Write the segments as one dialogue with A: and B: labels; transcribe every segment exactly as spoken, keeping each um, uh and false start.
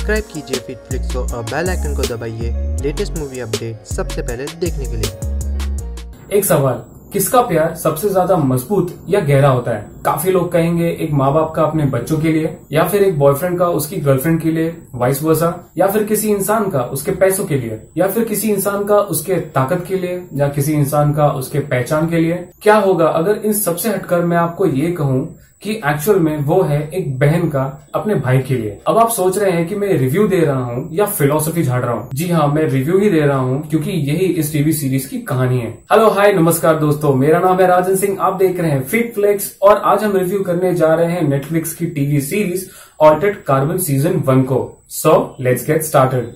A: Subscribe कीजिए FeatFlix को और बेल आइकन को दबाइए लेटेस्ट मूवी अपडेट सबसे पहले देखने के लिए।
B: एक सवाल, किसका प्यार सबसे ज्यादा मजबूत या गहरा होता है? काफी लोग कहेंगे एक माँ बाप का अपने बच्चों के लिए, या फिर एक बॉयफ्रेंड का उसकी गर्लफ्रेंड के लिए, वाइस वर्सा, या फिर किसी इंसान का उसके पैसों के लिए, या फिर किसी इंसान का उसके ताकत के लिए, या किसी इंसान का उसके पहचान के लिए। क्या होगा अगर इन सबसे हटकर मैं आपको ये कहूँ कि एक्चुअल में वो है एक बहन का अपने भाई के लिए। अब आप सोच रहे हैं कि मैं रिव्यू दे रहा हूँ या फिलोसफी झाड़ रहा हूँ। जी हाँ, मैं रिव्यू ही दे रहा हूँ क्योंकि यही इस टीवी सीरीज की कहानी है। हेलो हाय नमस्कार दोस्तों, मेरा नाम है राजन सिंह, आप देख रहे हैं FeatFlix और आज हम रिव्यू करने जा रहे हैं नेटफ्लिक्स की TV series altered carbon season one को। So let's get started.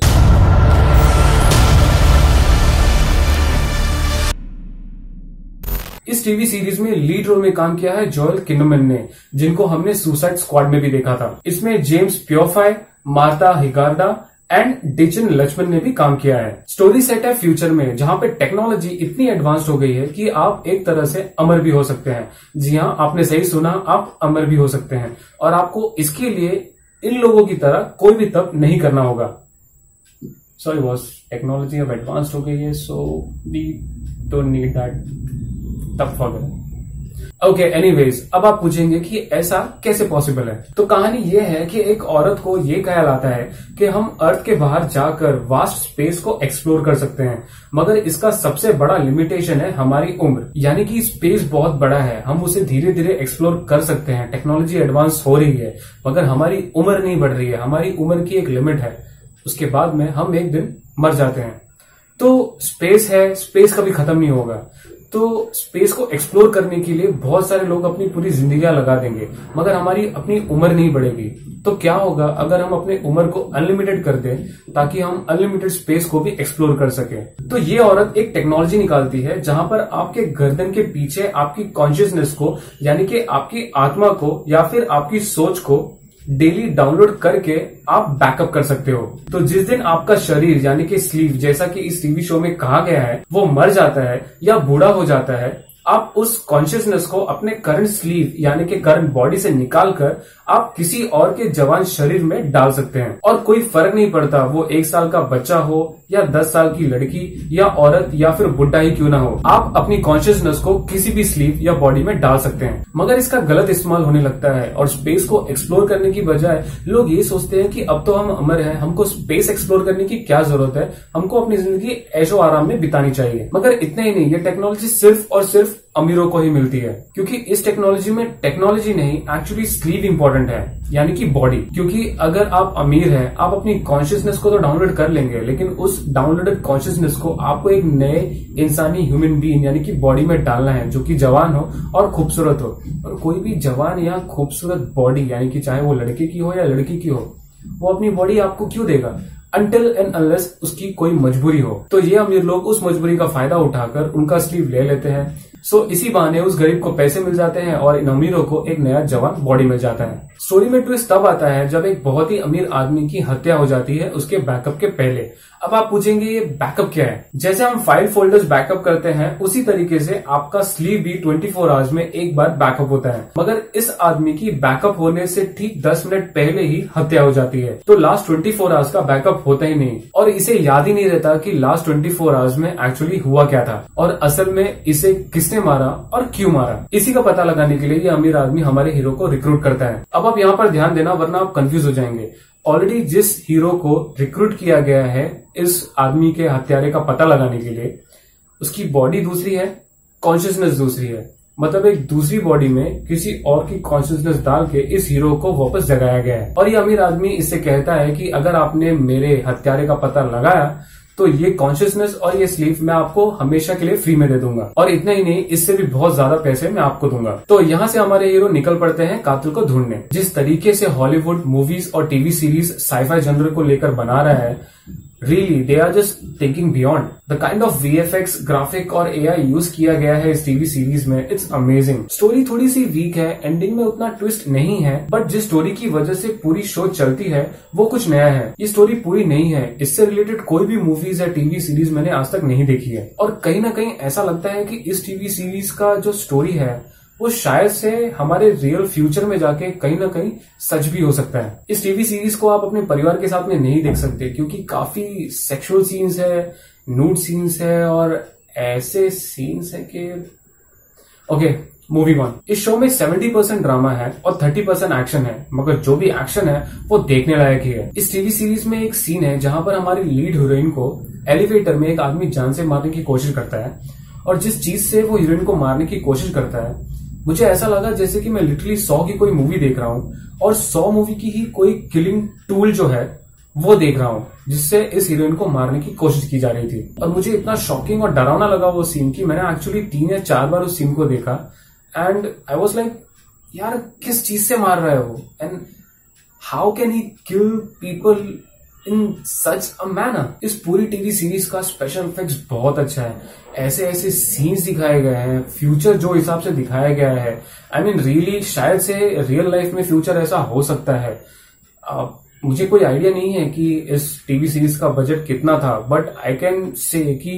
B: इस टीवी सीरीज में लीड रोल में काम किया है जोएल किन्नमन ने, जिनको हमने सुसाइड स्क्वाड में भी देखा था। इसमें James Purefoy, Martha Higareda and Dichen Lachman ने भी काम किया है। स्टोरी सेट है फ्यूचर में, जहां पे टेक्नोलॉजी इतनी एडवांस्ड हो गई है कि आप एक तरह से अमर भी हो सकते हैं। जी हाँ, आपने सही सुना, आप अमर भी हो सकते हैं और आपको इसके लिए इन लोगों की तरह कोई भी तप नहीं करना होगा। सॉरी बॉस, टेक्नोलॉजी अब एडवांस्ड हो गई है, so we don't need that तब वगैरह। ओके, एनीवेज, अब आप पूछेंगे कि ऐसा कैसे पॉसिबल है। तो कहानी ये है कि एक औरत को ये ख्याल आता है कि हम अर्थ के बाहर जाकर वास्ट स्पेस को एक्सप्लोर कर सकते हैं, मगर इसका सबसे बड़ा लिमिटेशन है हमारी उम्र। यानी कि स्पेस बहुत बड़ा है, हम उसे धीरे धीरे एक्सप्लोर कर सकते हैं, टेक्नोलॉजी एडवांस हो रही है, मगर हमारी उम्र नहीं बढ़ रही है। हमारी उम्र की एक लिमिट है, उसके बाद में हम एक दिन मर जाते हैं। तो स्पेस है, स्पेस कभी खत्म नहीं होगा। तो स्पेस को एक्सप्लोर करने के लिए बहुत सारे लोग अपनी पूरी जिंदगियां लगा देंगे, मगर हमारी अपनी उम्र नहीं बढ़ेगी। तो क्या होगा अगर हम अपनी उम्र को अनलिमिटेड कर दें ताकि हम अनलिमिटेड स्पेस को भी एक्सप्लोर कर सके। तो ये औरत एक टेक्नोलॉजी निकालती है जहां पर आपके गर्दन के पीछे आपकी कॉन्शियसनेस को, यानी कि आपकी आत्मा को या फिर आपकी सोच को डेली डाउनलोड करके आप बैकअप कर सकते हो। तो जिस दिन आपका शरीर यानी कि स्लीप, जैसा कि इस टीवी शो में कहा गया है, वो मर जाता है या बूढ़ा हो जाता है, आप उस कॉन्शियसनेस को अपने करंट स्लीप यानी कि करंट बॉडी से निकालकर आप किसी और के जवान शरीर में डाल सकते हैं। और कोई फर्क नहीं पड़ता वो एक साल का बच्चा हो या दस साल की लड़की या औरत या फिर बुढ़ा ही क्यों ना हो, आप अपनी कॉन्शियसनेस को किसी भी स्लीप या बॉडी में डाल सकते हैं। मगर इसका गलत इस्तेमाल होने लगता है और स्पेस को एक्सप्लोर करने की बजाय लोग ये सोचते हैं कि अब तो हम अमर हैं, हमको स्पेस एक्सप्लोर करने की क्या जरूरत है, हमको अपनी जिंदगी ऐशो आराम में बितानी चाहिए। मगर इतना ही नहीं, ये टेक्नोलॉजी सिर्फ और सिर्फ अमीरों को ही मिलती है, क्योंकि इस टेक्नोलॉजी में टेक्नोलॉजी नहीं, एक्चुअली स्लीप इंपॉर्टेंट है, यानी कि बॉडी। क्योंकि अगर आप अमीर हैं, आप अपनी कॉन्शियसनेस को तो डाउनलोड कर लेंगे, लेकिन उस डाउनलोडेड कॉन्शियसनेस को आपको एक नए इंसानी ह्यूमन बीइंग यानी कि बॉडी में डालना है, जो कि जवान हो और खूबसूरत हो। और कोई भी जवान या खूबसूरत बॉडी, यानी कि चाहे वो लड़के की हो या लड़की की हो, वो अपनी बॉडी आपको क्यों देगा अनटिल एंड अनलेस उसकी कोई मजबूरी हो। तो ये अमीर लोग उस मजबूरी का फायदा उठाकर उनका स्लीव ले लेते हैं। सो इसी बहाने उस गरीब को पैसे मिल जाते हैं और इन अमीरों को एक नया जवान बॉडी मिल जाता है। स्टोरी में ट्विस्ट तब आता है जब एक बहुत ही अमीर आदमी की हत्या हो जाती है उसके बैकअप के पहले। अब आप पूछेंगे ये बैकअप क्या है? जैसे हम फाइल फोल्डर्स बैकअप करते हैं, उसी तरीके से आपका स्लीव भी चौबीस आवर्स में एक बार बैकअप होता है। मगर इस आदमी की बैकअप होने से ठीक दस मिनट पहले ही हत्या हो जाती है। तो लास्ट चौबीस आवर्स का बैकअप होता ही नहीं और इसे याद ही नहीं रहता कि लास्ट चौबीस आवर्स में एक्चुअली हुआ क्या था और असल में इसे किसने मारा और क्यों मारा। इसी का पता लगाने के लिए ये अमीर आदमी हमारे हीरो को रिक्रूट करता है। अब आप यहाँ पर ध्यान देना, वरना आप कंफ्यूज हो जाएंगे। ऑलरेडी जिस हीरो को रिक्रूट किया गया है इस आदमी के हत्यारे का पता लगाने के लिए, उसकी बॉडी दूसरी है, कॉन्शियसनेस दूसरी है। मतलब एक दूसरी बॉडी में किसी और की कॉन्शियसनेस डाल के इस हीरो को वापस जगाया गया है। और ये अमीर आदमी इससे कहता है कि अगर आपने मेरे हत्यारे का पता लगाया तो ये कॉन्शियसनेस और ये स्लीप मैं आपको हमेशा के लिए फ्री में दे दूंगा, और इतना ही नहीं, इससे भी बहुत ज्यादा पैसे मैं आपको दूंगा। तो यहाँ से हमारे हीरो निकल पड़ते हैं कातिल को ढूंढने। जिस तरीके से हॉलीवुड मूवीज और टीवी सीरीज साइफाई जनर को लेकर बना रहा है, really they are just thinking beyond. The kind of VFX, graphic और एआई यूज किया गया है इस टीवी सीरीज में, इट्स अमेजिंग। स्टोरी थोड़ी सी वीक है, एंडिंग में उतना ट्विस्ट नहीं है, बट जिस स्टोरी की वजह से पूरी शो चलती है वो कुछ नया है। ये स्टोरी पूरी नहीं है, इससे रिलेटेड कोई भी मूवीज या टीवी सीरीज मैंने आज तक नहीं देखी है। और कहीं ना कहीं ऐसा लगता है कि इस टीवी सीरीज का जो स्टोरी है वो शायद से हमारे रियल फ्यूचर में जाके कहीं ना कहीं सच भी हो सकता है। इस टीवी सीरीज को आप अपने परिवार के साथ में नहीं देख सकते क्योंकि काफी सेक्सुअल सीन्स है, नूड सीन्स है और ऐसे सीन्स है कि ओके मूविंग ऑन। इस शो में सत्तर परसेंट ड्रामा है और तीस परसेंट एक्शन है, मगर जो भी एक्शन है वो देखने लायक ही है। इस टीवी सीरीज में एक सीन है जहां पर हमारी लीड हीरोइन को एलिवेटर में एक आदमी जान से मारने की कोशिश करता है और जिस चीज से वो हीरोइन को मारने की कोशिश करता है, मुझे ऐसा लगा जैसे कि मैं लिटरली सौ की कोई मूवी देख रहा हूं और सौ मूवी की ही कोई किलिंग टूल जो है वो देख रहा हूं जिससे इस हीरोइन को मारने की कोशिश की जा रही थी। और मुझे इतना शॉकिंग और डरावना लगा वो सीन की मैंने एक्चुअली तीन या चार बार उस सीन को देखा एंड आई वॉज लाइक यार किस चीज से मार रहा है वो and how can he kill people in such a manner. इस पूरी टीवी सीरीज का स्पेशल इफेक्ट्स बहुत अच्छा है, ऐसे ऐसे सीन्स दिखाए गए हैं, फ्यूचर जो हिसाब से दिखाया गया है, आई मीन रियली शायद से रियल लाइफ में फ्यूचर ऐसा हो सकता है। uh, मुझे कोई आइडिया नहीं है कि इस टीवी सीरीज का बजट कितना था, बट आई कैन से कि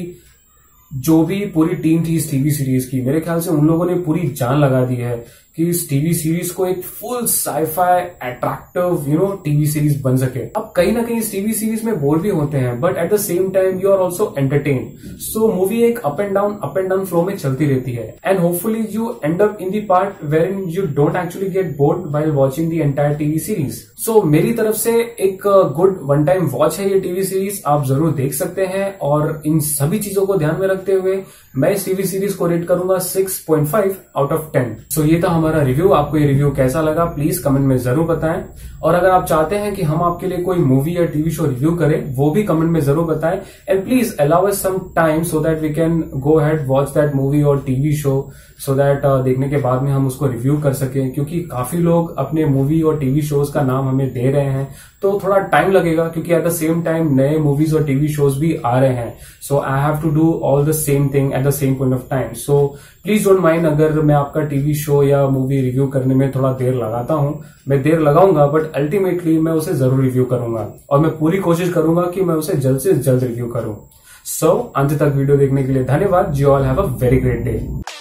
B: जो भी पूरी टीम थी इस टीवी सीरीज की, मेरे ख्याल से उन लोगों ने पूरी जान लगा दी है कि इस टीवी सीरीज को एक full sci-fi attractive you know TV series बन सके। अब कहीं ना कहीं इस टीवी सीरीज में बोर भी होते हैं but at the same time you are also entertain. So movie एक up and down up and down flow में चलती रहती है and hopefully you end up in the part where in you don't actually get bored while watching the entire TV series. So मेरी तरफ से एक good one time watch है ये टीवी सीरीज, आप जरूर देख सकते हैं। और इन सभी चीजों को ध्यान में रखते हुए मैं इस टीवी सीरीज को रेट करूंगा six point five out of ten. So ये था हमारा रिव्यू। आपको ये रिव्यू कैसा लगा प्लीज कमेंट में जरूर बताएं और अगर आप चाहते हैं कि हम आपके लिए कोई मूवी या टीवी शो रिव्यू करें वो भी कमेंट में जरूर बताएं and please allow us some time so that we can go ahead watch that movie और टीवी शो सो दैट देखने के बाद में हम उसको रिव्यू कर सकें, क्योंकि काफी लोग अपने मूवी और टीवी शोज का नाम हमें दे रहे हैं तो थोड़ा टाइम लगेगा क्योंकि एट द सेम टाइम नए मूवीज और टीवी शोज भी आ रहे हैं। So I have to do all the same thing at the same point of time. So please don't mind अगर मैं आपका टीवी शो या मूवी रिव्यू करने में थोड़ा देर लगाता हूं, मैं देर लगाऊंगा बट अल्टीमेटली मैं उसे जरूर रिव्यू करूंगा और मैं पूरी कोशिश करूंगा कि मैं उसे जल्द से जल्द रिव्यू करूं। सो अंत तक वीडियो देखने के लिए धन्यवाद। You all have a very great day.